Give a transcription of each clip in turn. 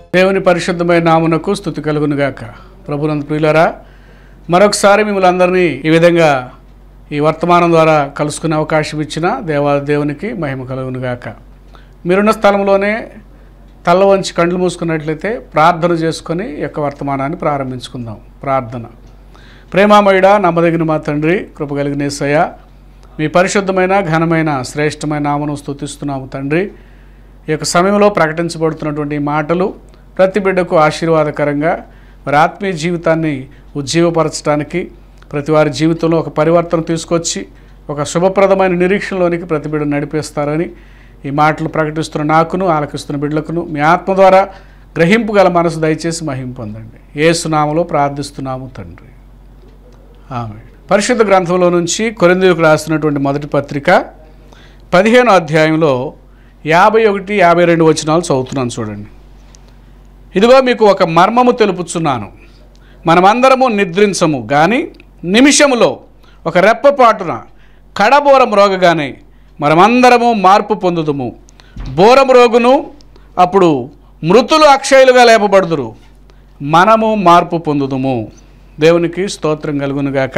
దేవుని పరిశుద్ధమైన నామమునకు స్తుతి కలుగును గాక. ప్రభునందు ప్రియులారా, మరొకసారి మిమ్మల్ని అందరినీ ఈ విధంగా ఈ వర్తమానం ద్వారా కలుసుకునే అవకాశం ఇచ్చిన దేవునికి మహిమ కలుగును గాక. మీరున్న స్థలంలోనే తల్ల వంచి కండ్లు మూసుకున్నట్లయితే ప్రార్థన చేసుకొని ఈ యొక్క వర్తమానాన్ని ప్రారంభించుకుందాం. ప్రార్థన. ప్రేమామయుడా, నమ్మదగిన మా తండ్రి, కృప కలిగిన యేసయ్య, మీ పరిశుద్ధమైన ఘనమైన శ్రేష్టమైన నామమును స్తుతిస్తున్నాము తండ్రి. ఈ యొక్క సమయంలో ప్రకటించబడుతున్నటువంటి మాటలు ప్రతి బిడ్డకు ఆశీర్వాదకరంగా మరి ఆత్మీయ జీవితాన్ని ఉజ్జీవపరచడానికి, ప్రతి వారి జీవితంలో ఒక పరివర్తన తీసుకొచ్చి ఒక శుభప్రదమైన నిరీక్షణలోనికి ప్రతి బిడ్డను నడిపేస్తారని ఈ మాటలు ప్రకటిస్తున్న నాకును ఆలకిస్తున్న బిడ్డలకును మీ ఆత్మ ద్వారా గ్రహింపు గల మనసు దయచేసి మహిమ పొందండి. యేసు నామములో ప్రార్థిస్తున్నాము తండ్రి, ఆమేన్. పరిశుద్ధ గ్రంథంలో నుంచి కొరింథీయులకు రాసినటువంటి మొదటి పత్రిక 15వ అధ్యాయంలో 51, 52 వచనాలు చదువుతున్నాను చూడండి. ఇదిగో మీకు ఒక మర్మము తెలుపుచున్నాను, మనమందరము నిద్రించము గాని నిమిషములో ఒక రెప్పపాటున కడబోర మ్రోగగానే మనమందరము మార్పు పొందుదుము. బోరం రోగును, అప్పుడు మృతులు అక్షయులుగా లేపబడుదురు, మనము మార్పు పొందుదుము. దేవునికి స్తోత్రం కలుగునుగాక.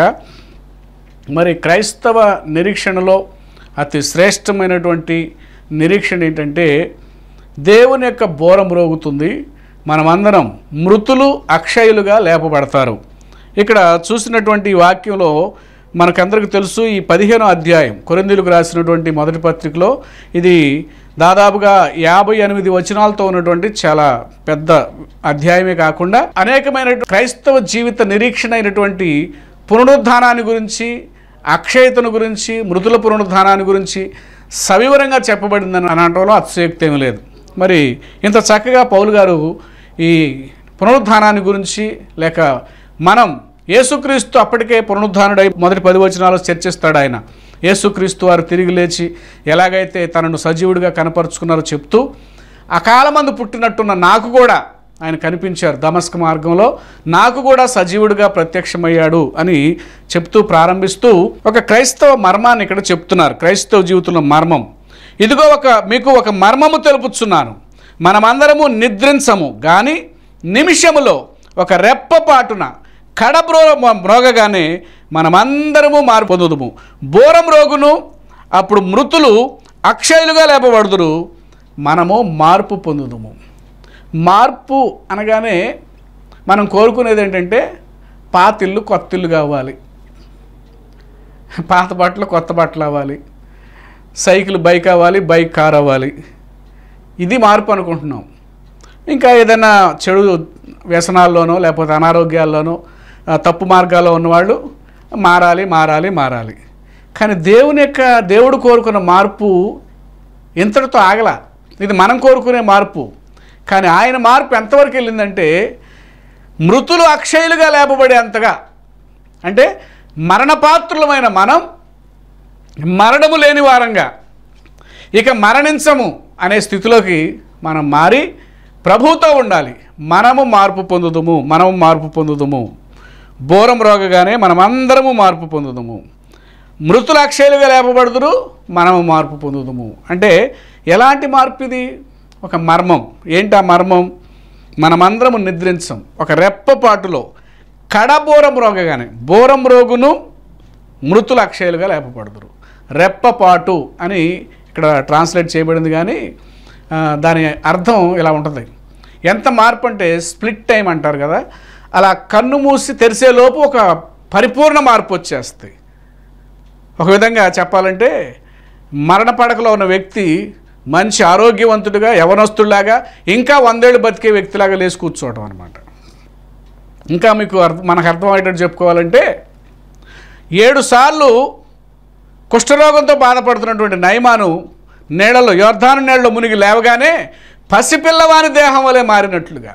మరి క్రైస్తవ నిరీక్షణలో అతి శ్రేష్టమైనటువంటి నిరీక్షణ ఏంటంటే దేవుని యొక్క బోరం మ్రోగుతుంది, మనమందరం మృతులు అక్షయులుగా లేపబడతారు. ఇక్కడ చూసినటువంటి ఈ వాక్యంలో మనకందరికీ తెలుసు, ఈ 15వ అధ్యాయం కొరింథీయులకు రాసినటువంటి మొదటి పత్రికలో ఇది దాదాపుగా 58 వచనాలతో ఉన్నటువంటి చాలా పెద్ద అధ్యాయమే కాకుండా అనేకమైన క్రైస్తవ జీవిత నిరీక్షణ అయినటువంటి పునరుద్ధానాన్ని గురించి, అక్షయతను గురించి, మృతుల పునరుద్ధానాన్ని గురించి సవివరంగా చెప్పబడిందని అనటంలో అతిశయోక్తి ఏమీ లేదు. మరి ఇంత చక్కగా పౌలు గారు ఈ పునరుద్ధానాన్ని గురించి, లేక మనం యేసుక్రీస్తు అప్పటికే పునరుద్ధానుడై మొదటి 10 వచనాలు చర్చిస్తాడు. ఆయన యేసుక్రీస్తు వారు తిరిగి లేచి ఎలాగైతే తనను సజీవుడిగా కనపరుచుకున్నారో చెప్తూ, అకాలమందు పుట్టినట్టున్న నాకు కూడా ఆయన కనిపించారు దమస్క మార్గంలో, నాకు కూడా సజీవుడిగా ప్రత్యక్షమయ్యాడు అని చెప్తూ ప్రారంభిస్తూ ఒక క్రైస్తవ మర్మాన్ని ఇక్కడ చెప్తున్నారు. క్రైస్తవ జీవితంలో మర్మం. ఇదిగో మీకు ఒక మర్మము తెలుపుచున్నాను, మనమందరము నిద్రించము గాని నిమిషములో ఒక రెప్పపాటున మ్రోగగానే మనమందరము మార్పు పొందుదుము. బోరం రోగును, అప్పుడు మృతులు అక్షయులుగా లేపబడుదురు, మనము మార్పు పొందుదుము. మార్పు అనగానే మనం కోరుకునేది ఏంటంటే పాత ఇల్లు కొత్త ఇల్లు కావాలి, పాత బట్టలు కొత్త బట్టలు అవ్వాలి, సైకిల్ బైక్ అవ్వాలి, బైక్ కార్ అవ్వాలి. ఇది మార్పు అనుకుంటున్నాం. ఇంకా ఏదైనా చెడు వ్యసనాల్లోనో లేకపోతే అనారోగ్యాల్లోనో తప్పు మార్గాల్లో ఉన్నవాళ్ళు మారాలి మారాలి మారాలి. కానీ దేవుడు కోరుకున్న మార్పు ఇంతటితో ఆగల. ఇది మనం కోరుకునే మార్పు. కానీ ఆయన మార్పు ఎంతవరకు వెళ్ళిందంటే మృతులు అక్షయులుగా లేపబడే అంతగా. అంటే మరణపాత్రులమైన మనం మరణము లేని వారంగా, ఇక మరణించము అనే స్థితిలోకి మనం మారి ప్రభువుతో ఉండాలి. మనము మార్పు పొందుదుము. బోరం రోగగానే మనమందరము మార్పు పొందుదుము. మృతులు అక్షయులుగా లేపబడుదురు, మనము మార్పు పొందుదుము. అంటే ఎలాంటి మార్పు ఇది? ఒక మర్మం. ఏంటి ఆ మర్మం? మనమందరము నిద్రించం, ఒక రెప్పపాటులో కడబోరం రోగగానే, బోరం రోగును మృతులు అక్షయులుగా లేపబడుదురు. రెప్పపాటు అని ఇక్కడ ట్రాన్స్లేట్ చేయబడింది. కానీ దాని అర్థం ఇలా ఉంటుంది. ఎంత మార్పు అంటే స్ప్లిట్ టైం అంటారు కదా, అలా కన్ను మూసి తెరిసేలోపు ఒక పరిపూర్ణ మార్పు వచ్చేస్తుంది. ఒక విధంగా చెప్పాలంటే మరణ పడకలో ఉన్న వ్యక్తి మంచి ఆరోగ్యవంతుడిగా, యవనస్తుడిలాగా, ఇంకా 100 ఏళ్ళు బతికే వ్యక్తిలాగా లేచి కూర్చోవటం అనమాట. ఇంకా మనకు అర్థమయ్యేటట్టు చెప్పుకోవాలంటే 7 సార్లు కుష్ఠరోగంతో బాధపడుతున్నటువంటి నయమాను నీళ్ళలో, యోర్దాను నీళ్ళలో మునిగి లేవగానే పసిపిల్లవాని దేహం వలె మారినట్లుగా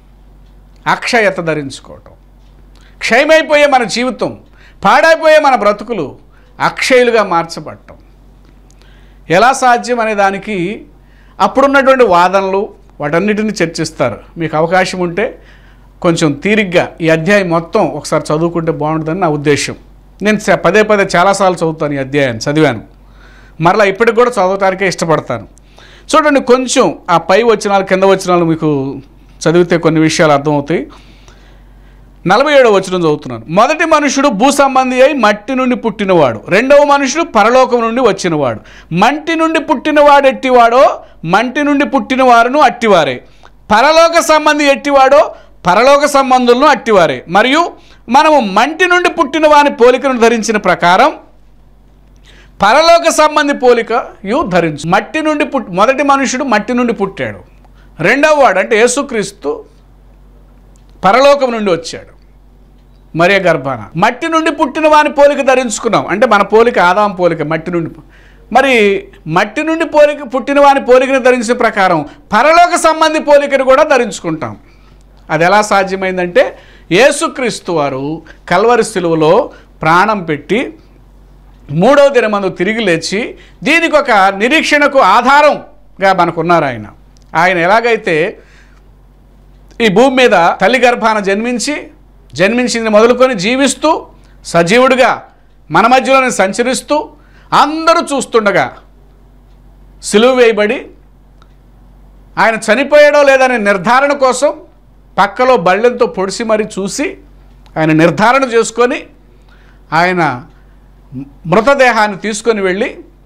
అక్షయత ధరించుకోవటం. క్షయమైపోయే మన జీవితం, పాడైపోయే మన బ్రతుకులు అక్షయులుగా మార్చబడటం ఎలా సాధ్యం అనే దానికి అప్పుడున్నటువంటి వాదనలు వాటన్నిటిని చర్చిస్తారు. మీకు అవకాశం ఉంటే కొంచెం తీరిగ్గా ఈ అధ్యాయం మొత్తం ఒకసారి చదువుకుంటే బాగుంటుందని నా ఉద్దేశం. నేను పదే చాలాసార్లు చదువుతాను, ఈ అధ్యాయాన్ని చదివాను, మరలా ఇప్పటికి కూడా చదవటానికే ఇష్టపడతాను. చూడండి, కొంచెం ఆ పై వచనాలు కింద వచనాలు మీకు చదివితే కొన్ని విషయాలు అర్థమవుతాయి. 47వ వచనం చదువుతున్నాను. మొదటి మనుషుడు భూ సంబంధి అయి మట్టి నుండి పుట్టినవాడు, రెండవ మనుషుడు పరలోకం నుండి వచ్చినవాడు. మంటి నుండి పుట్టినవాడు ఎట్టివాడో మంటి నుండి పుట్టిన వారును అట్టివారే, పరలోక సంబంధి ఎట్టివాడో పరలోక సంబంధులను అట్టివారే. మరియు మనము మంటి నుండి పుట్టిన వాని పోలికను ధరించిన ప్రకారం పరలోక సంబంధి పోలికయు ధరించు. మొదటి మనుషుడు మట్టి నుండి పుట్టాడు, రెండవ వాడు అంటే యేసుక్రీస్తు పరలోకం నుండి వచ్చాడు మరియ గర్భాన. మట్టి నుండి పుట్టిన వాని పోలిక ధరించుకున్నాం అంటే మన పోలిక ఆదాం పోలిక మట్టి నుండి. మరి మట్టి నుండి పుట్టిన వాని పోలికను ధరించిన ప్రకారం పరలోక సంబంధి పోలికను కూడా ధరించుకుంటాం. అది ఎలా సాధ్యమైందంటే యేసుక్రీస్తు వారు కల్వరి శిలువలో ప్రాణం పెట్టి 3వ దినమందు తిరిగి లేచి దీనికి ఒక నిరీక్షణకు ఆధారంగా మనకున్నారు. ఆయన ఎలాగైతే ఈ భూమి మీద తల్లి గర్భాన జన్మించింది మొదలుకొని జీవిస్తూ సజీవుడిగా మన మధ్యలోనే సంచరిస్తూ అందరూ చూస్తుండగా సిలువ వేయబడి ఆయన చనిపోయాడో లేదనే నిర్ధారణ కోసం పక్కలో బళ్ళెంతో పొడిసి మరీ చూసి ఆయన నిర్ధారణ చేసుకొని ఆయన మృతదేహాన్ని తీసుకొని వెళ్ళి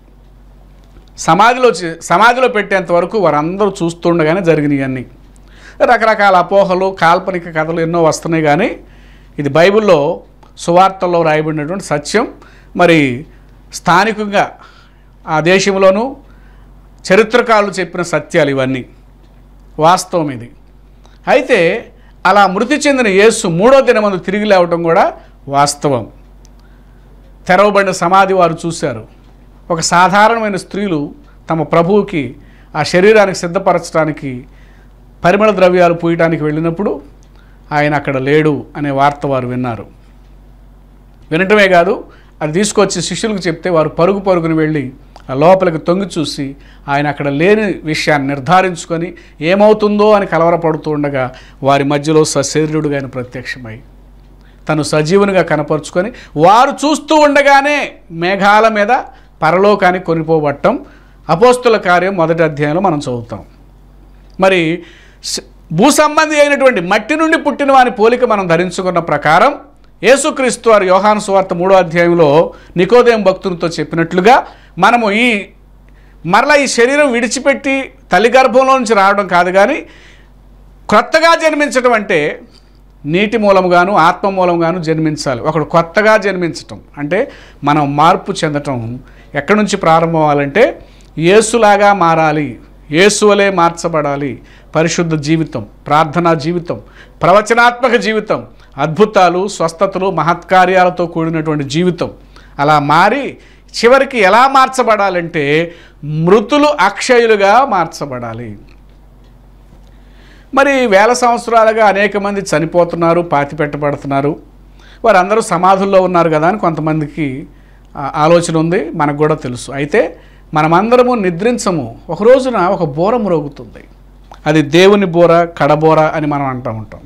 సమాధిలో పెట్టేంత వరకు వారందరూ చూస్తుండగానే జరిగినాయి. రకరకాల అపోహలు కాల్పనిక కథలు ఎన్నో వస్తున్నాయి, కానీ ఇది బైబిల్లో సువార్తల్లో రాయబడినటువంటి సత్యం. మరి స్థానికంగా ఆ దేశంలోనూ చరిత్రకారులు చెప్పిన సత్యాలు ఇవన్నీ వాస్తవం. ఇది అయితే అలా మృతి చెందిన యేసు 3వ దినమందు తిరిగి లేవటం కూడా వాస్తవం. తెరవబడిన సమాధి వారు చూశారు. ఒక సాధారణమైన స్త్రీలు తమ ప్రభువుకి ఆ శరీరానికి సిద్ధపరచడానికి పరిమళ ద్రవ్యాలు పూయటానికి వెళ్ళినప్పుడు ఆయన అక్కడ లేడు అనే వార్త వారు విన్నారు. వినటమే కాదు, అది తీసుకొచ్చి శిష్యులకు చెప్తే వారు పరుగుని వెళ్ళి ఆ లోపలికి తొంగి చూసి ఆయన అక్కడ లేని విషయాన్ని నిర్ధారించుకొని ఏమవుతుందో అని కలవరపడుతూ ఉండగా వారి మధ్యలో సశరీరుడుగా ఆయన ప్రత్యక్షమై తను సజీవునిగా కనపరుచుకొని వారు చూస్తూ ఉండగానే మేఘాల మీద పరలోకానికి కొనిపోబట్టం అపోస్తుల కార్యం 1వ అధ్యాయంలో మనం చదువుతాం. మరి భూ సంబంధి అయినటువంటి మట్టి నుండి పుట్టిన వాని పోలిక మనం ధరించుకున్న ప్రకారం యేసుక్రీస్తు వారు యోహాను సువార్త 3వ అధ్యాయంలో నికోదేము భక్తునితో చెప్పినట్లుగా మనము మరలా ఈ శరీరం విడిచిపెట్టి తల్లి గర్భంలో నుంచి రావడం కాదు, కానీ క్రొత్తగా జన్మించడం అంటే నీటి మూలంగాను ఆత్మ మూలంగాను జన్మించాలి. ఒకడు కొత్తగా జన్మించటం అంటే మనం మార్పు చెందటం ఎక్కడి నుంచి ప్రారంభం అవ్వాలంటే యేసులాగా మారాలి, యేసువలే మార్చబడాలి. పరిశుద్ధ జీవితం, ప్రార్థనా జీవితం, ప్రవచనాత్మక జీవితం, అద్భుతాలు స్వస్థతలు మహత్కార్యాలతో కూడినటువంటి జీవితం అలా మారి చివరికి ఎలా మార్చబడాలంటే మృతులు అక్షయులుగా మార్చబడాలి. మరి వేల సంవత్సరాలుగా అనేక మంది చనిపోతున్నారు, పాతిపెట్టబడుతున్నారు, వారందరూ సమాధుల్లో ఉన్నారు కదా అని కొంతమందికి ఆలోచన ఉంది, మనకు కూడా తెలుసు. అయితే మనమందరము నిద్రించము. ఒక రోజున ఒక బోర మ్రోగుతుంది. అది దేవుని బోర, కడబోర అని మనం అంటూ ఉంటాం.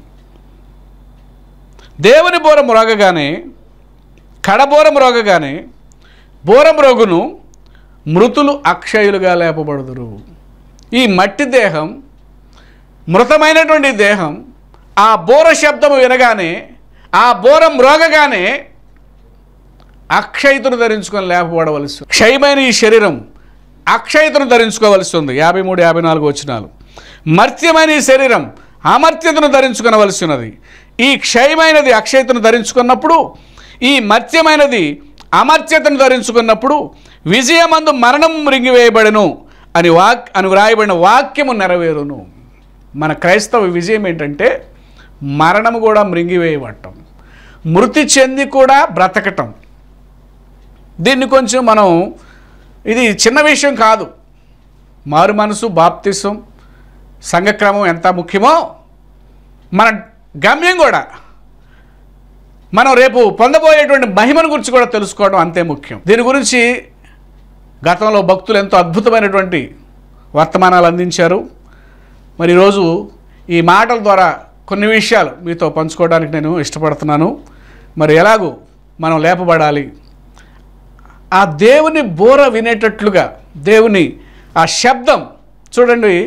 దేవుని బోర మ్రోగగానే, కడబోర మ్రోగగానే బోర మ్రోగును మృతులు అక్షయులుగా లేపబడుదురు. ఈ మట్టి దేహం, మృతమైనటువంటి దేహం ఆ బోర శబ్దము వినగానే, ఆ బోర మ్రోగగానే అక్షయతను ధరించుకొని లేపబడవలసి, క్షయమైన ఈ శరీరం అక్షయతను ధరించుకోవలసి ఉంది. 53, 54 వచనాలు. మర్త్యమైన ఈ శరీరం అమర్త్యతను ధరించుకొనవలసి ఉన్నది. ఈ క్షయమైనది అక్షయతను ధరించుకున్నప్పుడు, ఈ మర్త్యమైనది అమర్త్యతను ధరించుకున్నప్పుడు విజయమందు మరణం మృంగివేయబడెను అని వ్రాయబడిన వాక్యము నెరవేరును. మన క్రైస్తవ విజయం ఏంటంటే మరణము కూడా మృంగివేయబడటం, మృతి చెంది కూడా బ్రతకటం. దీన్ని కొంచెం మనం, ఇది చిన్న విషయం కాదు. మారు మనసు, బాప్తిసం, సంఘక్రమం ఎంత ముఖ్యమో మన గమ్యం కూడా, మనం రేపు పొందబోయేటువంటి మహిమను గురించి కూడా తెలుసుకోవడం అంతే ముఖ్యం. దీని గురించి గతంలో భక్తులు ఎంతో అద్భుతమైనటువంటి వర్తమానాలు అందించారు. మరి ఈరోజు ఈ మాటల ద్వారా కొన్ని విషయాలు మీతో పంచుకోవడానికి నేను ఇష్టపడుతున్నాను. మరి ఎలాగూ మనం లేపబడాలి, ఆ దేవుని బోర వినేటట్లుగా, దేవుని ఆ శబ్దం చూడండి,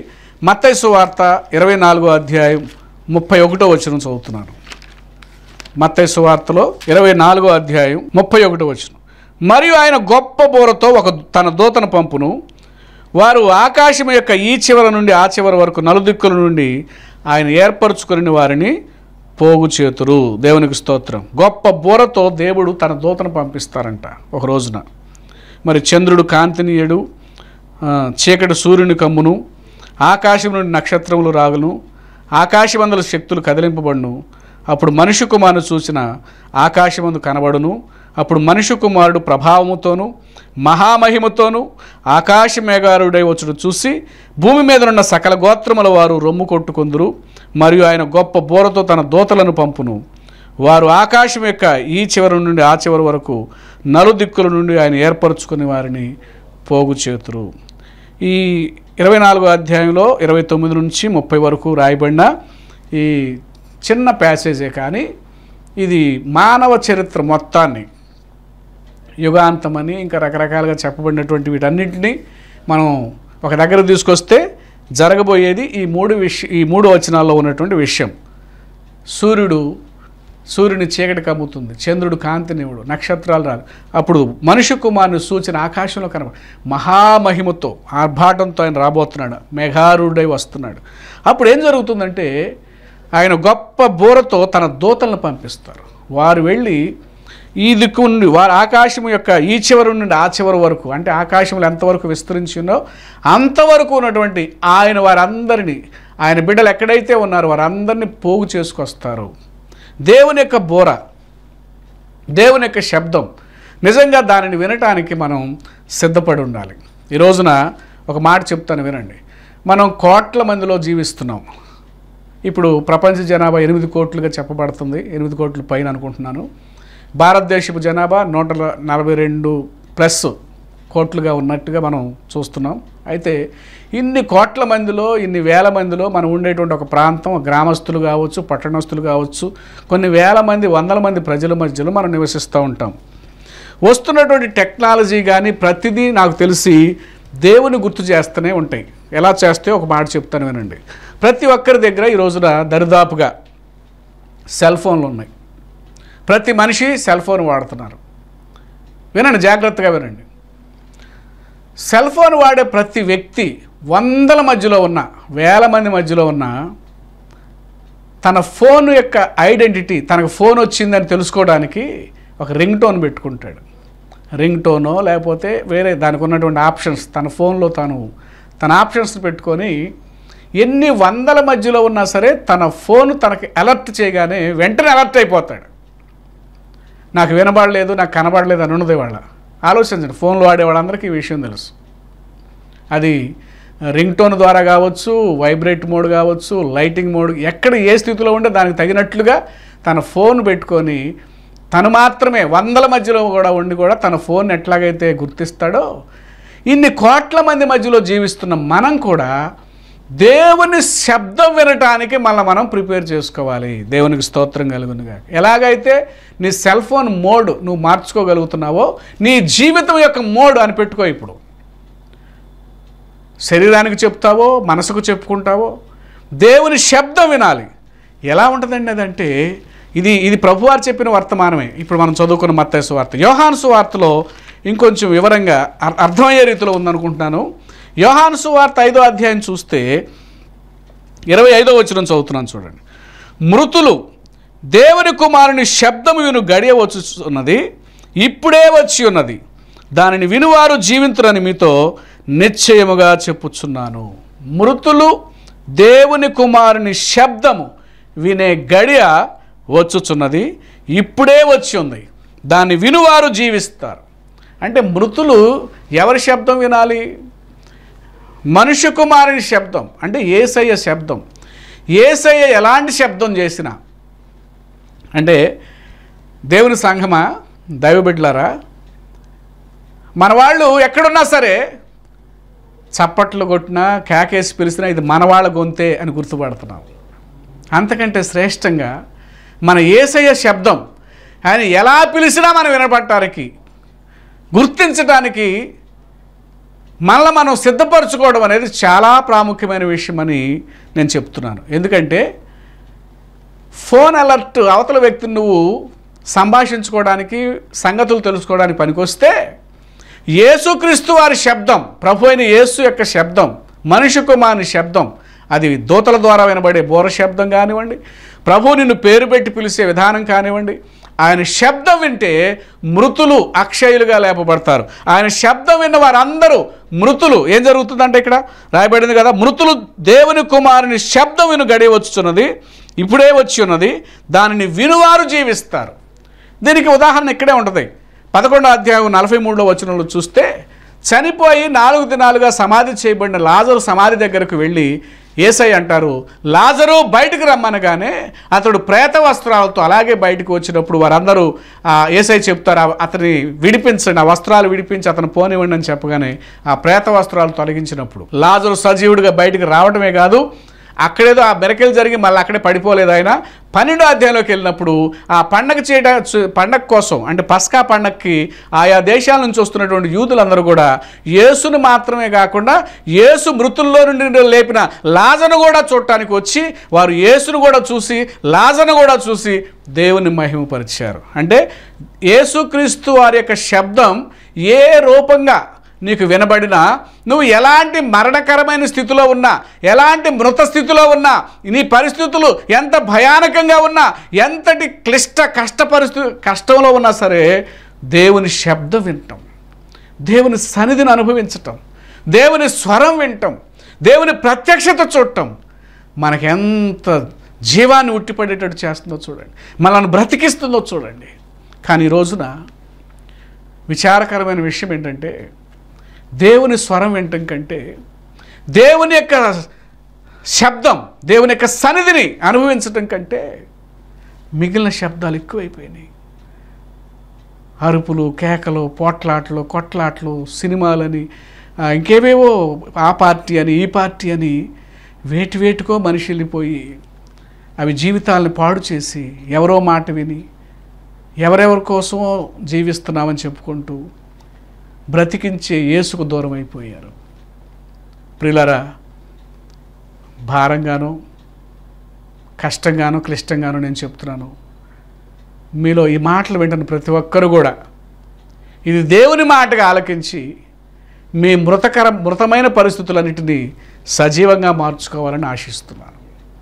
మత్తయి సువార్త 24వ అధ్యాయం 31వ వచనం చదువుతున్నాను. మత్తయి సువార్తలో 24వ అధ్యాయం 31వ వచనం. మరియు ఆయన గొప్ప బోరతో తన దూతను పంపును, వారు ఆకాశం యొక్క ఈ చివర నుండి ఆ చివరి వరకు నలుదిక్కుల నుండి ఆయన ఏర్పరచుకుని వారిని పోగు చేతురు. దేవునికి స్తోత్రం. గొప్ప బోరతో దేవుడు తన దూతను పంపిస్తారంట ఒక రోజున. మరి చంద్రుడు కాంతినీయుడు, చీకటి సూర్యుని కమ్మును, ఆకాశం నుండి నక్షత్రములు రాగును, ఆకాశమందుల శక్తులు కదిలింపబడును. అప్పుడు మనుష్య కుమారుని చూసిన ఆకాశమందు కనబడును. అప్పుడు మనుష్య కుమారుడు ప్రభావముతోనూ మహామహిమతోనూ ఆకాశ మేఘారుడై వచ్చుడు చూసి భూమి మీదనున్న సకల గోత్రముల వారు రొమ్ము కొట్టుకొందురు. మరియు ఆయన గొప్ప బోరతో తన దూతలను పంపును, వారు ఆకాశం యొక్క ఈ చివరి నుండి ఆ చివరి వరకు నలుదిక్కుల నుండి ఆయన ఏర్పరచుకుని వారిని పోగు చేతురు. ఈ 24వ అధ్యాయంలో 29 నుంచి 30 వరకు రాయబడిన ఈ చిన్న ప్యాసేజే, కానీ ఇది మానవ చరిత్ర మొత్తాన్ని, యుగాంతమని ఇంకా రకరకాలుగా చెప్పబడినటువంటి వీటన్నింటినీ మనం ఒక దగ్గర తీసుకొస్తే జరగబోయేది ఈ మూడు వచనాల్లో ఉన్నటువంటి విషయం. సూర్యుని చీకటి కమ్ముతుంది, చంద్రుడు కాంతినివుడు, నక్షత్రాలు రాదు. అప్పుడు మనుష్య కుమారుని సూచన ఆకాశంలో మహామహిమతో ఆర్భాటంతో ఆయన రాబోతున్నాడు, మేఘారుడై వస్తున్నాడు. అప్పుడు ఏం జరుగుతుందంటే ఆయన గొప్ప బోరతో తన దూతలను పంపిస్తారు. వారు వెళ్ళి ఈ దిక్కు నుండి, వారు ఆకాశం యొక్క ఈ చివరి నుండి ఆ చివరి వరకు, అంటే ఆకాశంలో ఎంతవరకు విస్తరించి ఉన్నో అంతవరకు ఉన్నటువంటి వారందరినీ, ఆయన బిడ్డలు ఎక్కడైతే ఉన్నారో వారందరినీ పోగు చేసుకొస్తారు. దేవుని యొక్క బోర, దేవుని యొక్క శబ్దం, నిజంగా దానిని వినటానికి మనం సిద్ధపడి ఉండాలి. ఈ రోజున ఒక మాట చెప్తాను వినండి. మనం కోట్ల మందిలో జీవిస్తున్నాం. ఇప్పుడు ప్రపంచ జనాభా 8 కోట్లుగా చెప్పబడుతుంది, 8 కోట్ల పైన అనుకుంటున్నాను. భారతదేశపు జనాభా 142+ కోట్లుగా ఉన్నట్టుగా మనం చూస్తున్నాం. అయితే ఇన్ని కోట్ల మందిలో, ఇన్ని వేల మందిలో మనం ఉండేటువంటి ఒక ప్రాంతం, గ్రామస్తులు కావచ్చు, పట్టణస్తులు కావచ్చు, కొన్ని వేల మంది, వందల మంది ప్రజల మధ్యలో మనం నివసిస్తూ ఉంటాం. వస్తున్నటువంటి టెక్నాలజీ కానీ ప్రతిదీ నాకు తెలిసి దేవుని గుర్తు చేస్తూనే ఉంటాయి. ఎలా చేస్తే ఒక మాట చెప్తాను వినండి. ప్రతి ఒక్కరి దగ్గర ఈ రోజున దరిదాపుగా సెల్ ఫోన్లు ఉన్నాయి. ప్రతి మనిషి సెల్ ఫోన్ వాడుతున్నారు. వినండి, జాగ్రత్తగా వినండి. సెల్ ఫోన్ వాడే ప్రతి వ్యక్తి వందల మధ్యలో ఉన్న, వేల మంది మధ్యలో ఉన్న తన ఫోన్ యొక్క ఐడెంటిటీ, తనకు ఫోన్ వచ్చిందని తెలుసుకోవడానికి ఒక రింగ్ టోన్ పెట్టుకుంటాడు. రింగ్ టోనో లేకపోతే వేరే దానికి ఉన్నటువంటి ఆప్షన్స్, తన ఫోన్లో తన ఆప్షన్స్ పెట్టుకొని ఎన్ని వందల మధ్యలో ఉన్నా సరే తన ఫోన్ తనకి అలర్ట్ చేయగానే వెంటనే అలర్ట్ అయిపోతాడు. నాకు వినబడలేదు, నాకు కనబడలేదు అని ఉన్నది. వాళ్ళ ఆలోచించండి, ఫోన్లో వాడే వాళ్ళందరికీ ఈ విషయం తెలుసు. అది రింగ్ టోన్ ద్వారా కావచ్చు, వైబ్రేట్ మోడ్ కావచ్చు, లైటింగ్ మోడ్, ఎక్కడ ఏ స్థితిలో ఉంటే దానికి తగినట్లుగా తన ఫోన్ పెట్టుకొని తను మాత్రమే వందల మధ్యలో ఉండి కూడా తన ఫోన్ ఎట్లాగైతే గుర్తిస్తాడో, ఇన్ని కోట్ల మంది మధ్యలో జీవిస్తున్న మనం కూడా దేవుని శబ్దం వినటానికి మనం ప్రిపేర్ చేసుకోవాలి. దేవునికి స్తోత్రం కలుగునుగా. ఎలాగైతే నీ సెల్ ఫోన్ మోడ్ నువ్వు మార్చుకోగలుగుతున్నావో, నీ జీవితం యొక్క మోడ్ అని పెట్టుకో. ఇప్పుడు శరీరానికి చెప్తావో, మనసుకు చెప్పుకుంటావో, దేవుని శబ్దం వినాలి. ఎలా ఉంటుందండి అదంటే, ఇది ప్రభువారు చెప్పిన వర్తమానమే. ఇప్పుడు మనం చదువుకున్న మత్తయి సువార్త, యోహాను సువార్తలో ఇంకొంచెం వివరంగా అర్థమయ్యే రీతిలో ఉందనుకుంటున్నాను. యోహాను సువార్త 5వ అధ్యాయం చూస్తే 25వ వచనం చదువుతున్నాను చూడండి. మృతులు దేవుని కుమారుని శబ్దము విను గడియ వచ్చున్నది, ఇప్పుడే వచ్చి ఉన్నది, దానిని వినువారు జీవింతురని మీతో నిశ్చయముగా చెప్పుచున్నాను. మృతులు దేవుని కుమారుని శబ్దము వినే గడియ వచ్చుచున్నది, ఇప్పుడే వచ్చి ఉంది, దాన్ని వినువారు జీవిస్తారు. అంటే మృతులు ఎవరి శబ్దం వినాలి? మనుష్య కుమారుని శబ్దం, అంటే యేసయ్య శబ్దం. యేసయ్య ఎలాంటి శబ్దం చేసినా, అంటే దేవుని సంఘమా, దైవ బిడ్డలారా, మన వాళ్ళు ఎక్కడున్నా సరే చప్పట్లు కొట్టినా, కేకేసి పిలిచినా ఇది మనవాళ్ళ గొంతే అని గుర్తుపడుతున్నాం. అంతకంటే శ్రేష్టంగా మన యేసయ్య శబ్దం, ఆయన ఎలా పిలిచినా మనం వినపడటానికి, గుర్తించడానికి మళ్ళీ మనం సిద్ధపరచుకోవడం అనేది చాలా ప్రాముఖ్యమైన విషయమని నేను చెప్తున్నాను. ఎందుకంటే ఫోన్ అలర్ట్ అవతల వ్యక్తిని నువ్వు సంభాషించుకోవడానికి, సంగతులు తెలుసుకోవడానికి పనికొస్తే యేసుక్రీస్తు వారి శబ్దం, ప్రభు అయిన యేసు యొక్క శబ్దం, మనిషి కుమారుని శబ్దం, అది దూతల ద్వారా వినబడే బోర శబ్దం కానివ్వండి, ప్రభు నిన్ను పేరు పెట్టి పిలిచే విధానం కానివ్వండి, ఆయన శబ్దం వింటే మృతులు అక్షయులుగా లేపబడతారు. ఆయన శబ్దం విన్న వారందరూ మృతులు. ఏం జరుగుతుందంటే ఇక్కడ రాయబడింది కదా, మృతులు దేవుని కుమారుని శబ్దం విను గడియ వచ్చుచున్నది, ఇప్పుడే వచ్చి ఉన్నది, దానిని వినువారు జీవిస్తారు. దీనికి ఉదాహరణ ఇక్కడే ఉంటుంది. 11వ అధ్యాయం 43వ వచనంలో చూస్తే, చనిపోయి 4 దినాలుగా సమాధి చేయబడిన లాజరు సమాధి దగ్గరకు వెళ్ళి యేసయ్య అంటారు, లాజరు బయటకు రమ్మనగానే అతడు ప్రేత వస్త్రాలతో అలాగే బయటకు వచ్చినప్పుడు వారందరూ యేసయ్య చెప్తారు, అతని విడిపించండి, ఆ వస్త్రాలు విడిపించి అతను పోనివ్వండి అని చెప్పగానే ఆ ప్రేత వస్త్రాలు తొలగించినప్పుడు లాజరు సజీవుడిగా బయటకు రావడమే కాదు, అక్కడేదో ఆ బెరకెలు జరిగి మళ్ళీ అక్కడే పడిపోలేదు. ఆయన 12వ అధ్యాయంలోకి వెళ్ళినప్పుడు ఆ పండగ కోసం, అంటే పస్కా పండగకి ఆయా దేశాల నుంచి వస్తున్నటువంటి యూదులందరూ కూడా యేసును మాత్రమే కాకుండా యేసు మృతుల్లో నుండి లేపిన లాజరును కూడా చూడటానికి వచ్చి వారు యేసును కూడా చూసి లాజరును కూడా చూసి దేవుని మహిమపరిచారు. అంటే యేసుక్రీస్తు వారి యొక్క శబ్దం ఏ రూపంగా నీకు వినబడినా, నువ్వు ఎలాంటి మరణకరమైన స్థితిలో ఉన్నా, ఎలాంటి మృత స్థితిలో ఉన్నా, నీ పరిస్థితులు ఎంత భయానకంగా ఉన్నా, ఎంతటి కష్టంలో ఉన్నా సరే దేవుని శబ్దం వినటం, దేవుని సన్నిధిని అనుభవించటం, దేవుని స్వరం వినటం, దేవుని ప్రత్యక్షత చూడటం మనకి ఎంత జీవాన్ని ఉట్టిపడేటట్టు చేస్తుందో చూడండి, మనల్ని బ్రతికిస్తుందో చూడండి. కానీ ఈ రోజున విచారకరమైన విషయం ఏంటంటే, దేవుని స్వరం వినటం కంటే దేవుని యొక్క శబ్దం, దేవుని యొక్క సన్నిధిని అనుభవించటం కంటే మిగిలిన శబ్దాలు ఎక్కువైపోయినాయి. అరుపులు, కేకలు, పోట్లాట్లు, కొట్లాట్లు, సినిమాలని, ఇంకేవేవో ఆ పార్టీ అని ఈ పార్టీ అని వేటికో మనిషి వెళ్ళిపోయి అవి జీవితాలను పాడు చేసి ఎవరో మాట విని ఎవరెవరి కోసమో జీవిస్తున్నామని చెప్పుకుంటూ బ్రతికించే యేసుకు దూరం అయిపోయారు. ప్రియులారా, భారంగానో కష్టంగానో క్లిష్టంగానో నేను చెప్తున్నాను, మీలో ఈ మాటలు వింటున్న ప్రతి ఒక్కరు కూడా ఇది దేవుని మాటగా ఆలకించి మీ మృతమైన పరిస్థితులన్నిటినీ సజీవంగా మార్చుకోవాలని ఆశిస్తున్నాను.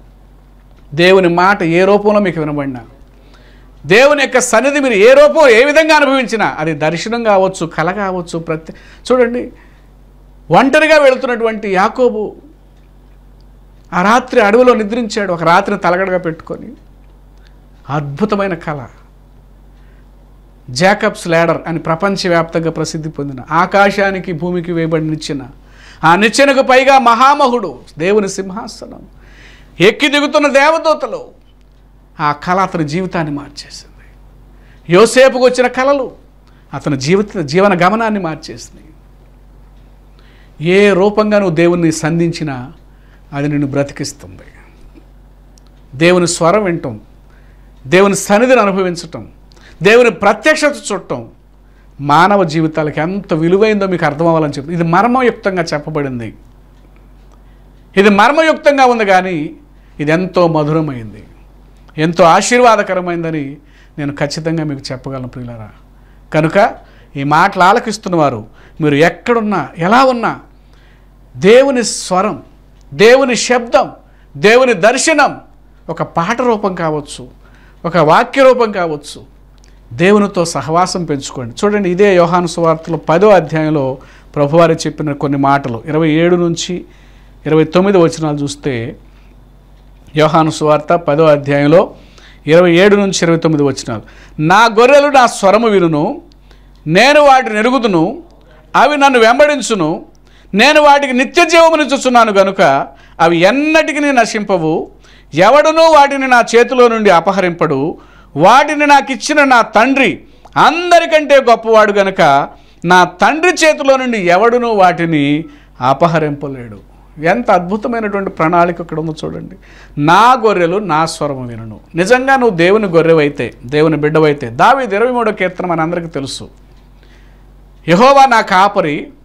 దేవుని మాట ఏ రూపంలో మీకు వినబడినా, దేవుని యొక్క సన్నిధి మీరు ఏ రూపం ఏ విధంగా అనుభవించినా, అది దర్శనం కావచ్చు, కల కావచ్చు, చూడండి, ఒంటరిగా వెళుతున్నటువంటి యాకోబు ఆ రాత్రి అడవిలో నిద్రించాడు. ఒక రాత్రిని తలగడగా పెట్టుకొని అద్భుతమైన కళ, జాకబ్స్ ల్యాడర్ అని ప్రపంచవ్యాప్తంగా ప్రసిద్ధి పొందిన, ఆకాశానికి భూమికి వేయబడి నిచ్చెన, ఆ నిచ్చెనకు పైగా మహామహుడు, దేవుని సింహాసనం, ఎక్కి దిగుతున్న దేవదూతలు, ఆ కళ అతని జీవితాన్ని మార్చేసింది. యోసేపుకు వచ్చిన కళలు అతని జీవన గమనాన్ని మార్చేసినాయి. ఏ రూపంగా నువ్వు దేవుణ్ణి సంధించినా అది నిన్ను బ్రతికిస్తుంది. దేవుని స్వరం వినటం, దేవుని సన్నిధిని అనుభవించటం, దేవుని ప్రత్యక్షత చూడటం మానవ జీవితాలకి ఎంత విలువైందో మీకు అర్థం అవ్వాలని చెప్పి ఇది మర్మయుక్తంగా చెప్పబడింది. ఇది మర్మయుక్తంగా ఉంది, కానీ ఇది ఎంతో మధురమైంది, ఎంతో ఆశీర్వాదకరమైందని నేను ఖచ్చితంగా మీకు చెప్పగలను ప్రియులారా. కనుక ఈ మాటలు ఆలకిస్తున్నవారు మీరు ఎక్కడున్నా, ఎలా ఉన్నా, దేవుని స్వరం, దేవుని శబ్దం, దేవుని దర్శనం ఒక పాట రూపం కావచ్చు, ఒక వాక్య రూపం కావచ్చు, దేవునితో సహవాసం పెంచుకోండి. చూడండి, ఇదే యోహాను సువార్తలో 10వ అధ్యాయంలో ప్రభువారు చెప్పిన కొన్ని మాటలు 27 నుంచి 29 వచనాలు చూస్తే, యోహాను సువార్త 10వ అధ్యాయంలో 27 నుంచి 29 వచనాలు, నా గొర్రెలు నా స్వరము వినును, నేను వాటిని ఎరుగుదును, అవి నన్ను వెంబడించును, నేను వాటికి నిత్య జీవమునిచ్చుచున్నాను గనుక అవి ఎన్నటికి నశింపవు, ఎవడునూ వాటిని నా చేతిలో నుండి అపహరింపడు, వాటిని నాకు ఇచ్చిన నా తండ్రి అందరికంటే గొప్పవాడు గనుక నా తండ్రి చేతిలో నుండి ఎవడునూ వాటిని అపహరింపలేడు. ఎంత అద్భుతమైనటువంటి ప్రణాళిక ఇక్కడ ఉందో చూడండి. నా గొర్రెలు నా స్వరము వినును. నిజంగా నువ్వు దేవుని గొర్రెవైతే, దేవుని బిడ్డవైతే, దావీదు 23వ కీర్తన మనందరికీ తెలుసు, యెహోవా నా కాపరి,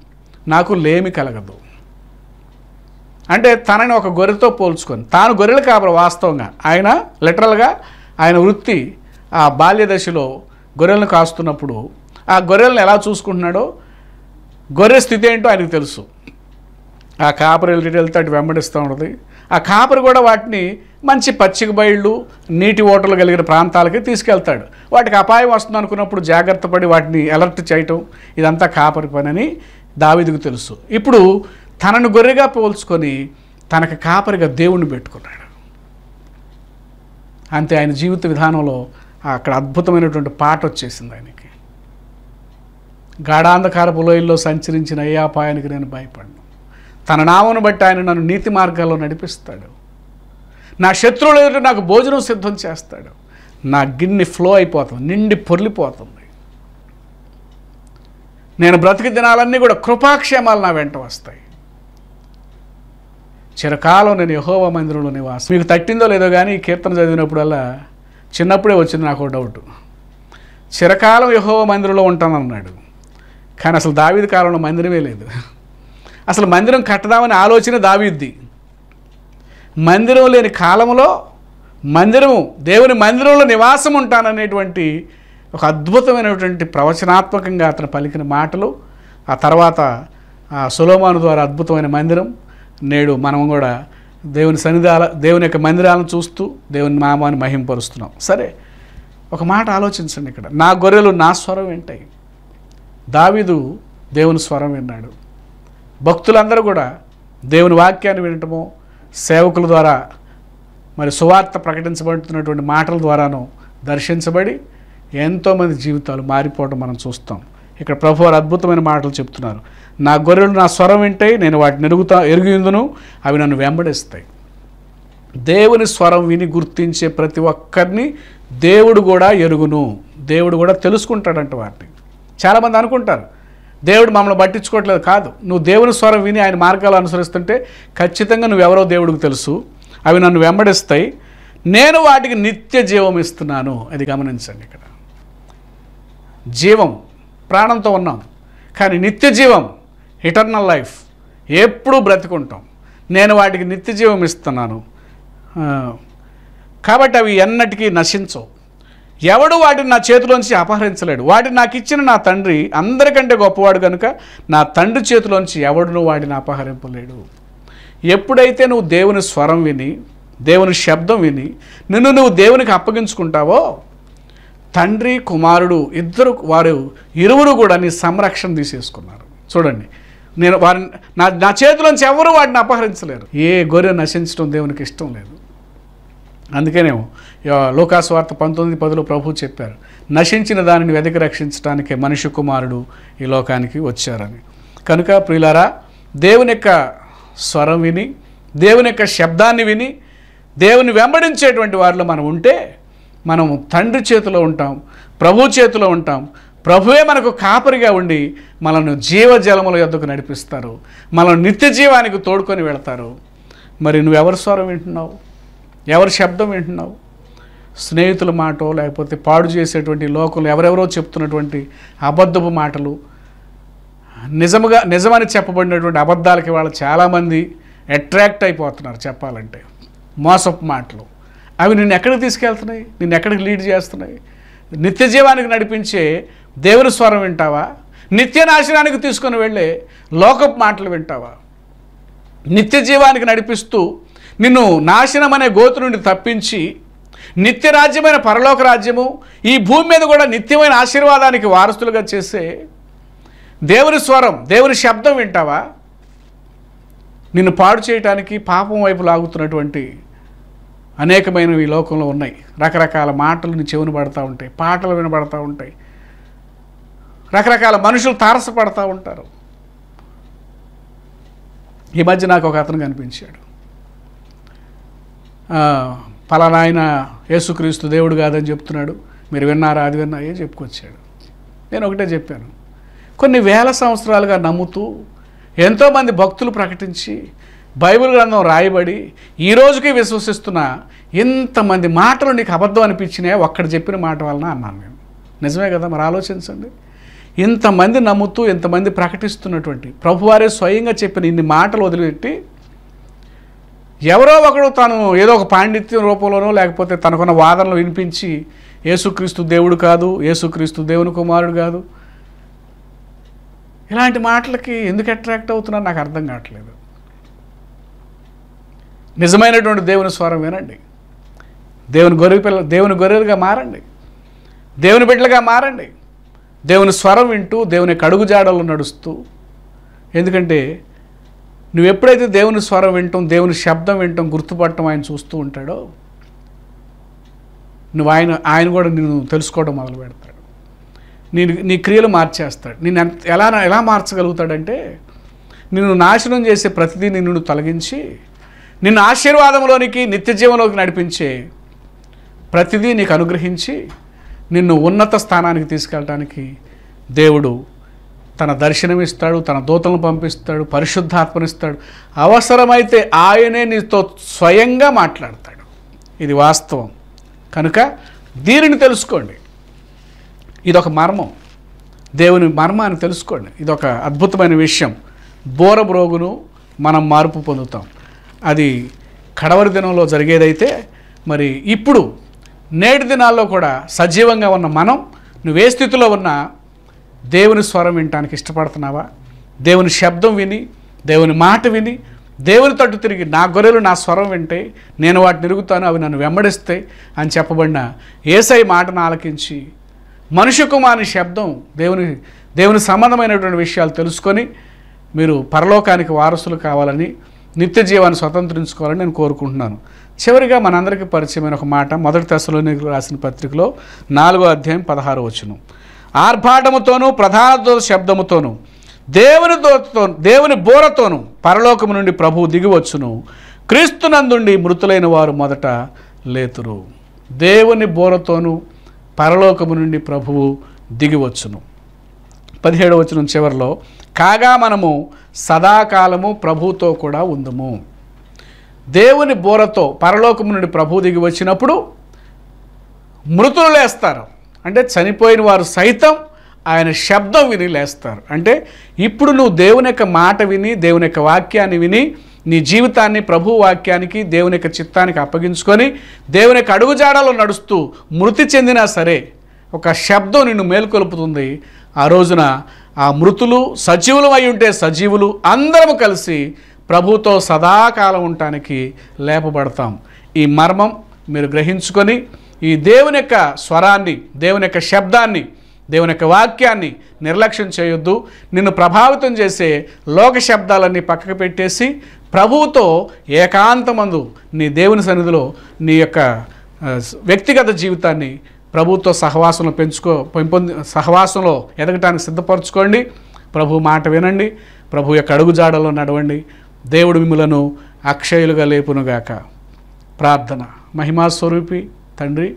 నాకు లేమి కలగదు. అంటే తనని ఒక గొర్రెతో పోల్చుకొని, తాను గొర్రెల కాపరి వాస్తవంగా, ఆయన లిటరల్గా ఆయన వృత్తి ఆ బాల్య దశలో గొర్రెలను కాస్తున్నప్పుడు ఆ గొర్రెలను ఎలా చూసుకుంటున్నాడో, గొర్రె స్థితి ఏంటో ఆయనకు తెలుసు. ఆ కాపరి వెళ్తే అటు వెంబడిస్తూ ఉంటుంది. ఆ కాపరి కూడా వాటిని మంచి పచ్చిక బయళ్ళు, నీటి ఓటలు కలిగిన ప్రాంతాలకి తీసుకెళ్తాడు. వాటికి అపాయం వస్తుంది అనుకున్నప్పుడు జాగ్రత్త పడి వాటిని అలర్ట్ చేయటం, ఇదంతా కాపరి పని అని దావీదుకు తెలుసు. ఇప్పుడు తనను గొర్రెగా పోల్చుకొని తనకు కాపరిగా దేవుణ్ణి పెట్టుకున్నాడు. అంతే, ఆయన జీవిత విధానంలో అక్కడ అద్భుతమైనటువంటి పాట వచ్చేసింది ఆయనకి. గాఢాంధకారపు లోయల్లో సంచరించిన ఏ అపాయానికి నేను భయపడను. తన నామను బట్టి ఆయన నన్ను నీతి మార్గాల్లో నడిపిస్తాడు. నా శత్రువులు ఎదుట నాకు భోజనం సిద్ధం చేస్తాడు. నా గిన్నె ఫ్లో అయిపోతుంది, నిండి పొర్లిపోతుంది. నేను బ్రతికి దినాలన్నీ కూడా కృపాక్షేమాలు నా వెంట వస్తాయి. చిరకాలం నేను యెహోవా మందిరంలో నివాసం. మీకు తట్టిందో లేదో కానీ ఈ కీర్తన చదివినప్పుడల్లా చిన్నప్పుడే వచ్చింది నాకు డౌట్. చిరకాలం యెహోవా మందిరంలో ఉంటానన్నాడు, కానీ అసలు దావీదు కాలంలో మందిరమే లేదు. అసలు మందిరం కట్టదామని ఆలోచన దావీదుది. మందిరం లేని కాలంలో మందిరము, దేవుని మందిరంలో నివాసం ఉంటాననేటువంటి ఒక అద్భుతమైనటువంటి ప్రవచనాత్మకంగా అతను పలికిన మాటలు, ఆ తర్వాత సొలొమోను ద్వారా అద్భుతమైన మందిరం. నేడు మనం కూడా దేవుని యొక్క మందిరాలను చూస్తూ దేవుని నామాన్ని మహింపరుస్తున్నాం. సరే, ఒక మాట ఆలోచించండి ఇక్కడ. నా గొర్రెలు నా స్వరం వింటాయి. దావీదు దేవుని స్వరం విన్నాడు. భక్తులందరూ కూడా దేవుని వాక్యాన్ని వినటము, సేవకుల ద్వారా మరి సువార్త ప్రకటించబడుతున్నటువంటి మాటల ద్వారాను దర్శించబడి ఎంతోమంది జీవితాలు మారిపోవడం మనం చూస్తాం. ఇక్కడ ప్రభువారు అద్భుతమైన మాటలు చెప్తున్నారు. నా గొర్రెలు నా స్వరం వింటాయి, నేను వాటిని ఎరుగుందును, అవి నన్ను వెంబడిస్తాయి. దేవుని స్వరం విని గుర్తించే ప్రతి ఒక్కరిని దేవుడు కూడా ఎరుగును, దేవుడు కూడా తెలుసుకుంటాడంట వాటిని. చాలామంది అనుకుంటారు దేవుడు మమ్మల్ని పట్టించుకోవట్లేదు. కాదు, నువ్వు దేవుని స్వరం విని ఆయన మార్గాలు అనుసరిస్తుంటే ఖచ్చితంగా నువ్వెవరో దేవుడికి తెలుసు. అవి నన్ను వెంబడిస్తాయి, నేను వాటికి నిత్య జీవం ఇస్తున్నాను. అది గమనించండి. ఇక్కడ జీవం, ప్రాణంతో ఉన్నాం, కానీ నిత్య జీవం, ఇటర్నల్ లైఫ్, ఎప్పుడూ బ్రతికుంటాం. నేను వాటికి నిత్య జీవం ఇస్తున్నాను కాబట్టి అవి ఎన్నటికీ నశించవు. ఎవడు వాటిని నా చేతిలోంచి అపహరించలేడు. వాటిని నాకు ఇచ్చిన నా తండ్రి అందరికంటే గొప్పవాడు కనుక నా తండ్రి చేతిలోంచి ఎవడును వాటిని అపహరింపలేడు. ఎప్పుడైతే నువ్వు దేవుని స్వరం విని, దేవుని శబ్దం విని నువ్వు దేవునికి అప్పగించుకుంటావో, తండ్రి కుమారుడు వారు ఇరువురు కూడా నీ సంరక్షణ తీసేసుకున్నారు. చూడండి, నేను వారిని నా చేతిలోంచి ఎవరు వాటిని అపహరించలేరు. ఏ గొర్రె నశించడం దేవునికి ఇష్టం లేదు. అందుకేనేమో లూకాసు వార్త 19:10 ప్రభువు చెప్పారు, నశించిన దానిని వెతికి రక్షించడానికే మనిషి కుమారుడు ఈ లోకానికి వచ్చారని. కనుక ప్రియులారా, దేవుని యొక్క స్వరం విని, దేవుని యొక్క శబ్దాన్ని విని, దేవుని వెంబడించేటువంటి వారిలో మనం ఉంటే మనం తండ్రి చేతిలో ఉంటాం, ప్రభు చేతిలో ఉంటాం. ప్రభువే మనకు కాపరిగా ఉండి మనల్ని జీవజలముల యొద్దకు నడిపిస్తారు, మనల్ని నిత్య జీవానికి తోడుకొని వెళతారు. మరి నువ్వెవరి స్వరం వింటున్నావు? ఎవరి శబ్దం వింటున్నావు? స్నేహితుల మాటో, లేకపోతే పాడు చేసేటువంటి లోకంలో ఎవరెవరో చెప్తున్నటువంటి అబద్ధపు మాటలు, నిజమని చెప్పబడినటువంటి అబద్ధాలకి వాళ్ళు చాలామంది అట్రాక్ట్ అయిపోతున్నారు. చెప్పాలంటే మోసపు మాటలు, అవి నిన్ను ఎక్కడికి తీసుకెళ్తున్నాయి? నిన్ను ఎక్కడికి లీడ్ చేస్తున్నాయి? నిత్య జీవానికి నడిపించే దేవుని స్వరం వింటావా? నిత్య నాశనానికి తీసుకొని వెళ్ళే లోకపు మాటలు వింటావా? నిత్య జీవానికి నడిపిస్తూ నిన్ను నాశనం అనే గోతు నుండి తప్పించి నిత్య రాజ్యమైన పరలోక రాజ్యము, ఈ భూమి మీద కూడా నిత్యమైన ఆశీర్వాదానికి వారసులుగా చేసే దేవుని స్వరం, దేవుని శబ్దం వింటావా? నిన్ను పాడు చేయటానికి పాపం వైపు లాగుతున్నటువంటి అనేకమైనవి ఈ లోకంలో ఉన్నాయి. రకరకాల మాటలు నీ చెవును పడతా ఉంటాయి, పాటలు వినబడతా ఉంటాయి, రకరకాల మనుషులు తారసపడతా ఉంటారు. ఈ మధ్య నాకు ఒక అతను కనిపించాడు. పలానా ఆయన యేసుక్రీస్తు దేవుడు కాదని చెప్తున్నాడు, మీరు విన్నారా? అది విన్నా? ఏ చెప్పుకొచ్చాడు. నేను ఒకటే చెప్పాను, కొన్ని వేల సంవత్సరాలుగా నమ్ముతూ ఎంతోమంది భక్తులు ప్రకటించి బైబిల్ గ్రంథం రాయబడి ఈ రోజుకి విశ్వసిస్తున్న ఇంతమంది మాటలు నీకు అబద్ధం అనిపించినాయి ఒక్కడ చెప్పిన మాట వలన అన్నాను నేను. నిజమే కదా? మరి ఆలోచించండి. ఇంతమంది నమ్ముతూ ఇంతమంది ప్రకటిస్తున్నటువంటి ప్రభువారే స్వయంగా చెప్పిన ఇన్ని మాటలు వదిలిపెట్టి ఎవరో ఒకడు తాను ఏదో ఒక పాండిత్యం రూపంలోనో లేకపోతే తనకున్న వాదనలు వినిపించి యేసుక్రీస్తు దేవుడు కాదు, యేసుక్రీస్తు దేవుని కుమారుడు కాదు, ఇలాంటి మాటలకి ఎందుకు అట్రాక్ట్ అవుతున్నారు నాకు అర్థం కావట్లేదు. నిజమైనటువంటి దేవుని స్వరం వినండి. దేవుని గొర్రెలుగా మారండి, దేవుని బిడ్డలుగా మారండి. దేవుని స్వరం వింటూ దేవుని యొక్క అడుగుజాడల్లో నడుస్తూ, ఎందుకంటే నువ్వు ఎప్పుడైతే దేవుని స్వరం వింటాం, దేవుని శబ్దం వింటాం, గుర్తుపట్టడం ఆయన చూస్తూ ఉంటాడో నువ్వు ఆయన కూడా నిన్ను తెలుసుకోవడం మొదలు పెడతాడు. నీ క్రియలు మార్చేస్తాడు. నేను ఎలా మార్చగలుగుతాడంటే నిన్ను నాశనం చేసే ప్రతిదీ నిన్ను తొలగించి నిన్ను ఆశీర్వాదంలోనికి నిత్య జీవంలోకి నడిపించే ప్రతిదీ నీకు అనుగ్రహించి నిన్ను ఉన్నత స్థానానికి తీసుకెళ్ళడానికి దేవుడు తన దర్శనమిస్తాడు, తన దూతలను పంపిస్తాడు, పరిశుద్ధాత్మనిస్తాడు. అవసరమైతే ఆయనే నీతో స్వయంగా మాట్లాడతాడు. ఇది వాస్తవం. కనుక దీనిని తెలుసుకోండి. ఇదొక మర్మం, దేవుని మర్మాన్ని తెలుసుకోండి. ఇదొక అద్భుతమైన విషయం. బోరబ్రోగును మనం మార్పు పొందుతాం. అది కడవరి దినంలో జరిగేదైతే మరి ఇప్పుడు నేటి దినాల్లో కూడా సజీవంగా ఉన్న మనం నువ్వే స్థితిలో ఉన్నా దేవుని స్వరం వినటానికి ఇష్టపడుతున్నావా? దేవుని శబ్దం విని, దేవుని మాట విని, దేవుని తట్టు తిరిగి నా గొర్రెలు నా స్వరం వింటే నేను వాటిని ఎరుగుతాను, అవి నన్ను వెంబడిస్తాయి అని చెప్పబడిన యేసయ్య మాటను ఆలకించి మనుష్య కుమారుని శబ్దం దేవుని సంబంధమైనటువంటి విషయాలు తెలుసుకొని మీరు పరలోకానికి వారసులు కావాలని, నిత్య జీవాన్ని స్వతంత్రించుకోవాలని నేను కోరుకుంటున్నాను. చివరిగా మనందరికీ పరిచయమైన ఒక మాట మొదటి తెస్సలోనికీయులకు రాసిన పత్రికలో 4వ అధ్యాయం 16వ వచనం. ఆర్భాటముతోనూ ప్రధాన దూత శబ్దముతోనూ దేవుని బోరతోనూ పరలోకము నుండి ప్రభువు దిగివచ్చును, క్రీస్తునందుండి మృతులైన వారు మొదట లేతురు. దేవుని బోరతోనూ పరలోకము నుండి ప్రభువు దిగివచ్చును. 17వ వచనం చివరిలో, కాగా మనము సదాకాలము ప్రభువుతో కూడా ఉందుము. దేవుని బోరతో పరలోకము నుండి ప్రభువు దిగి వచ్చినప్పుడు మృతులు లేస్తారు. అంటే చనిపోయిన వారు సైతం ఆయన శబ్దం విని లేస్తారు. అంటే ఇప్పుడు నువ్వు దేవుని యొక్క మాట విని, దేవుని యొక్క వాక్యాన్ని విని, నీ జీవితాన్ని ప్రభు వాక్యానికి, దేవుని యొక్క చిత్తానికి అప్పగించుకొని దేవుని యొక్క అడుగుజాడలో నడుస్తూ మృతి చెందినా సరే ఒక శబ్దం నిన్ను మేల్కొల్పుతుంది. ఆ రోజున ఆ మృతులు సజీవులు అయి ఉంటే సజీవులు అందరము కలిసి ప్రభుతో సదాకాలం ఉండటానికి లేపబడతాం. ఈ మర్మం మీరు గ్రహించుకొని ఈ దేవుని యొక్క స్వరాన్ని, దేవుని యొక్క శబ్దాన్ని, దేవుని యొక్క వాక్యాన్ని నిర్లక్ష్యం చేయొద్దు. నిన్ను ప్రభావితం చేసే లోక శబ్దాలన్నీ పక్కకు పెట్టేసి ప్రభువుతో ఏకాంతమందు నీ దేవుని సన్నిధిలో నీ యొక్క వ్యక్తిగత జీవితాన్ని ప్రభువుతో సహవాసంలో ఎదగటానికి సిద్ధపరచుకోండి. ప్రభు మాట వినండి, ప్రభు యొక్క అడుగుజాడలో నడవండి. దేవుడు మిమ్ములను అక్షయులుగా లేపునుగాక. ప్రార్థన. మహిమా స్వరూపి తండ్రి,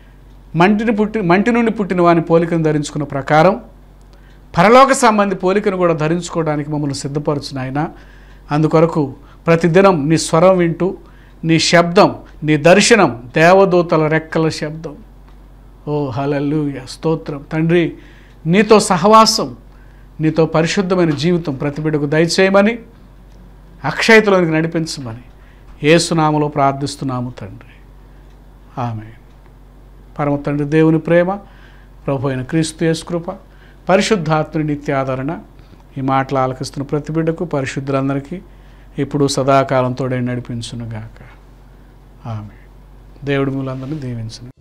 మంటి నుండి పుట్టిన వాని పోలికను ధరించుకున్న ప్రకారం పరలోక సంబంధి పోలికను కూడా ధరించుకోవడానికి మమ్మల్ని సిద్ధపరచు నాయన. అందుకొరకు ప్రతిదినం నీ స్వరం వింటూ, నీ శబ్దం, నీ దర్శనం, దేవదూతల రెక్కల శబ్దం, ఓ హల్లెలూయా, స్తోత్రం తండ్రి. నీతో సహవాసం, నీతో పరిశుద్ధమైన జీవితం ప్రతి బిడ్డకు దయచేయమని, అక్షయతలోనికి నడిపించమని యేసునామములో ప్రార్థిస్తున్నాము తండ్రి. ఆమేన్. పరమ తండ్రి దేవుని ప్రేమ, ప్రభు అయిన క్రీస్తు యేసు కృప, పరిశుద్ధాత్మని నిత్య ఆదరణ ఈ మాటలు ఆలకిస్తున్న ప్రతి బిడ్డకు, పరిశుద్ధులందరికీ ఇప్పుడు సదాకాలం తోడై నడిపించునుగాక. ఆమేన్. దేవుడు మిమ్మల్ని అందరినీ దీవించును.